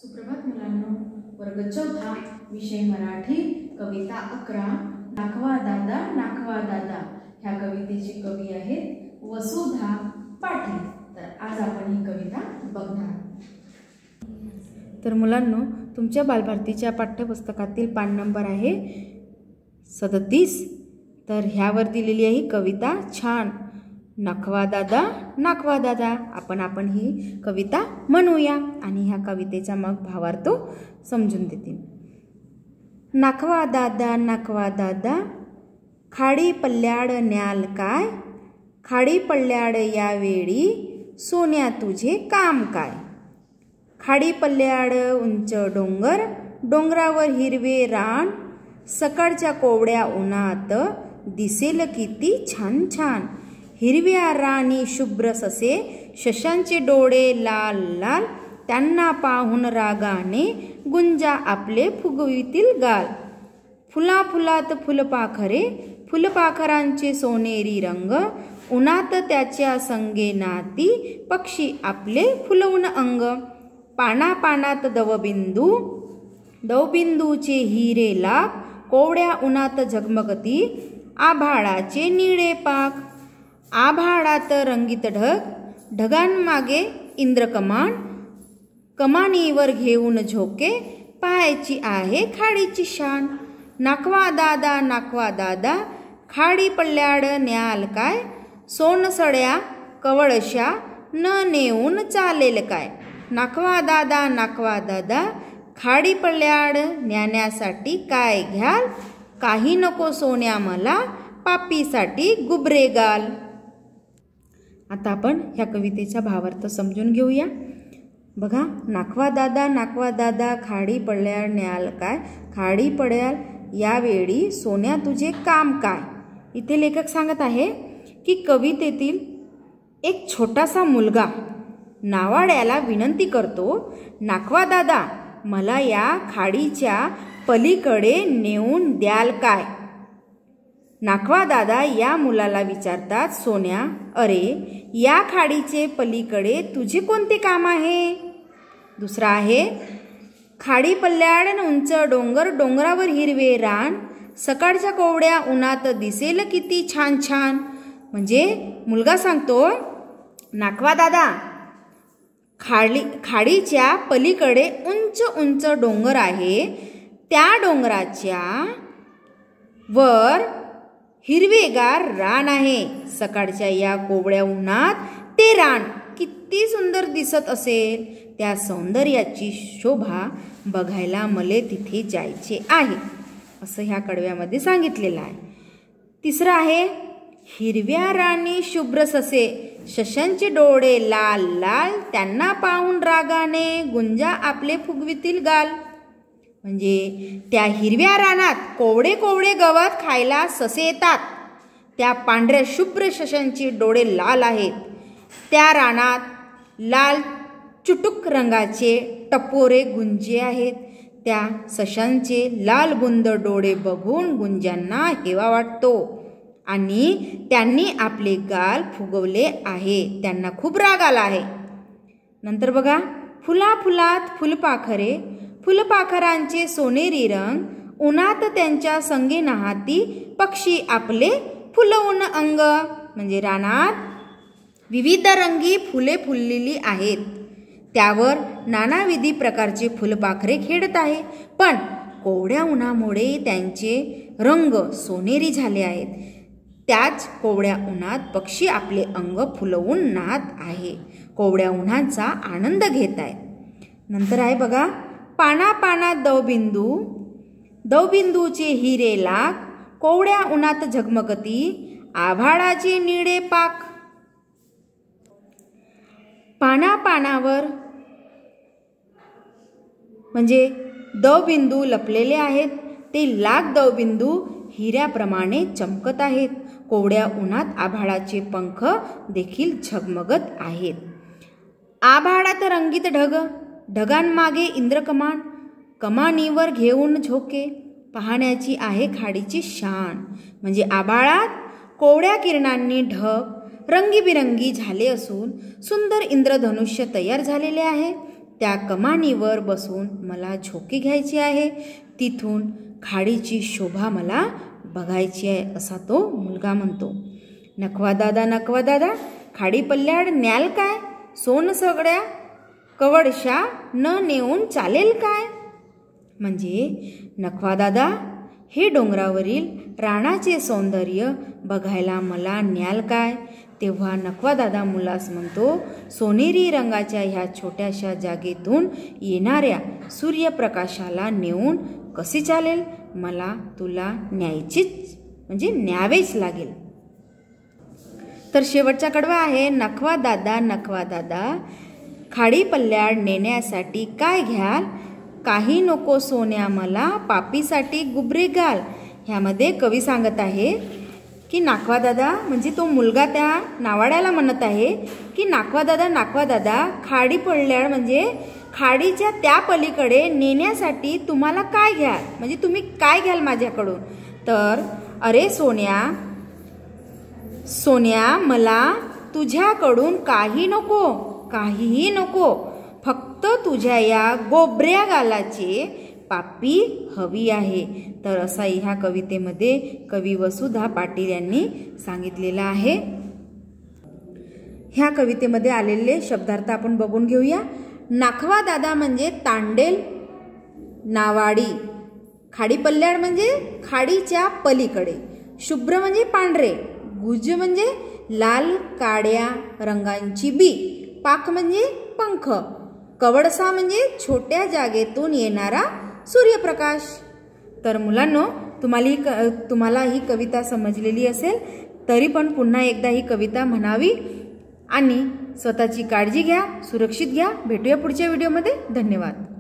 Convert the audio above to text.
सुप्रभात मुलांनो, वर्ग 4 विषय मराठी, कविता 11 नाखवा दादा नाखवा दादा। ह्या कवितेचे कवी आहेत वसुधा पाटील। तर आज आपण ही कविता बघणार। तर मुलांनो, तुमच्या बालभारतीच्या पाठ्यपुस्तकातील पान नंबर आहे 37। तर ह्यावर दिलेली आहे कविता छान नाखवा दादा नाखवा दादा। आपण ही कविता म्हणूया आणि ह्या कवितेचा मग भावार्थ समजून देते। नाखवा दादा खाडी पल्ल्याड न्याल काय, खाडी पल्ल्याड या वेळी सोन्या तुझे काम काय। खाडी पल्ल्याड उंच डोंगर, डोंगरावर हिरवे रान, सकाळच्या कोवड्या उन्हात दिसेल किती छान छान। हिरव्या राणी शुभ्र ससे, शशांचे डोळे लाल लाल, त्यांना पाहून रागाने गुंजा आपले फुगवितील गाल। फुला फुलात फुलपाखरे, फुलपाखरांचे सोनेरी रंग, उन्हात त्याच्या संगे नाती, पक्षी आपले फुलवून अंग। पाना पानात दवबिंदू, दवबिंदूचे हिरे लाख, कोवड्या उन्हात झगमगती, आभाळाचे निळे पाक। आभाळात रंगीत ढग, ढगांमागे इंद्रकमान, कमानीवर घेऊन झोके, पाहायची आहे खाडीची शान। नाखवा दादा खाडी पल्ल्याड न्याल काय, सोनसड्या कवळशा न नेऊन चालेल काय। नाखवा दादा खाडी पल्ल्याड न्याण्यासाठी काय घ्याल, काही नको सोन्या मला, पापीसाठी गुबरे गाल। आता आपण ह्या कवितेचा भावार्थ समजून घेऊया। बघा, नाखवा दादा खाडी पडल्याळ न्याल काय, खाडी पड्याल यावेळी सोन्या तुझे काम काय। इथे लेखक सांगत आहे की कवितेतील एक छोटासा मुलगा नावाड्याला विनंती करतो, नाखवा दादा मला या खाडीच्या पलीकडे नेऊन द्याल काय। नाखवा दादा या मुलाला विचारतात, सोन्या अरे या खाडीचे पलीकडे तुझे कोणते काम आहे। दुसरा आहे, खाडी पल्ल्याड उंच डोंगर, डोंगरावर हिरवे रान, सकाळच्या कोवड्या उन्हात दिसेल किती छान छान। म्हणजे मुलगा सांगतो, नाखवा दादा खाडीच्या पलीकडे उंच उंच डोंगर आहे, त्या डोंगराच्या वर हिरवेगार रान आहे, सकाळच्या या कोवळ्या उन्हात ते रान किती सुंदर दिसत असेल, त्या सौंदर्याची शोभा बघायला मले तिथे जायचे आहे, असं ह्या कडव्यामध्ये सांगितलेलं आहे। तिसरं आहे, हिरव्या राणी शुभ्र ससे, शशांचे डोळे लाल लाल, त्यांना पाहून रागाने गुंजा आपले फुगवितील गाल। म्हणजे त्या हिरव्या रानात कोवडे कोवडे गवत खायला ससे येतात, त्या पांढऱ्या शुभ्र शशांचे डोळे लाल आहेत, त्या रानात लाल चुटुक रंगाचे टपोरे गुंजे आहेत, त्या सशांचे लाल बुंद डोळे बघून गुंजांना हेवा वाटतो आणि त्यांनी आपले गाल फुगवले आहे, त्यांना खूप राग आला आहे। नंतर बघा, फुला फुलात फुलपाखरे, फुलपाखरांचे सोनेरी रंग, उन्हात त्यांच्या संगे नाहाती, पक्षी आपले फुलवून अंग। म्हणजे रानात विविध रंगी फुले फुललेली आहेत, त्यावर नानाविधी प्रकारचे फुलपाखरे खेळत आहे, पण कोवड्या उन्हामुळे त्यांचे रंग सोनेरी झाले आहेत, त्याच कोवड्या उन्हात पक्षी आपले अंग फुलवून नाहत आहे, कोवड्या उन्हाचा आनंद घेत आहेत। नंतर आहे बघा, पाना पानात दवबिंदू, दवबिंदूचे हिरे लाख, कोवड्या उन्हात झगमगती, आभाळाचे निळे पाक। पाना पानावर म्हणजे दवबिंदू लपलेले आहेत, ते लाख दवबिंदू हिऱ्याप्रमाणे चमकत आहेत, कोवड्या उन्हात आभाळाचे पंख देखील झगमगत आहेत। आभाळात रंगीत ढग, ढगांमागे इंद्रकमान, कमानीवर घेऊन झोके, पाहण्याची आहे खाडीची शान। म्हणजे आभाळात कोवड्या किरणांनी ढग रंगीबिरंगी झाले असून सुंदर इंद्रधनुष्य तयार झालेले आहे, त्या कमानीवर बसून मला झोके घ्यायची आहे, तिथून खाडीची शोभा मला बघायची आहे, असा तो मुलगा म्हणतो. नखवा दादा खाडी पल्ल्याड न्याल काय, सोन सगळ्या कवडशा न नेऊन चालेल काय. म्हणजे नखवा दादा, हे डोंगरावरील रानाचे सौंदर्य बघायला मला न्याल काय. तेव्हा नखवा दादा मुलास म्हणतो, सोनेरी रंगाच्या ह्या छोट्याशा जागेतून येणाऱ्या सूर्यप्रकाशाला नेऊन कसे चालेल, मला तुला न्यायचीच म्हणजे न्यावेच लागेल. तर शेवटचा कडवा आहे, नखवा दादा खाडी पल्ल्याड नेण्यासाठी काय घ्याल, काही नको सोन्या मला पापीसाठी गुबरे घाल. ह्यामध्ये कवी सांगत आहे की नाखवा दादा म्हणजे तो मुलगा त्या नावाड्याला म्हणत आहे की नाखवा दादा खाडी पडल्याड म्हणजे खाडीच्या त्या पलीकडे नेण्यासाठी तुम्हाला काय घ्याल, म्हणजे तुम्ही काय घ्याल माझ्याकडून. तर अरे सोन्या मला तुझ्याकडून काहीही नको, फक्त तुझ्या या गोबऱ्या गालाचे पापी हवी आहे. तर असा ह्या कवितेमध्ये कवी वसुधा पाटील यांनी सांगितलेला आहे. ह्या कवितेमध्ये आलेले शब्दार्थ आपण बघून घेऊया. नाखवा दादा म्हणजे तांडेल नावाडी, खाडी पल्ल्याड म्हणजे खाडीच्या पलीकडे, शुभ्र म्हणजे पांढरे, गुज म्हणजे लाल काड्या रंगांची बी, पाख म्हणजे पंख, कवडसा म्हणजे छोट्या जागेतून येणारा सूर्यप्रकाश. तर मुलांनो, तुम्हाला ही कविता समजलेली असेल, तरी पण पुन्हा एकदा ही कविता म्हणावी आणि स्वतःची काळजी घ्या, सुरक्षित घ्या. भेटूया पुढच्या व्हिडिओमध्ये. धन्यवाद.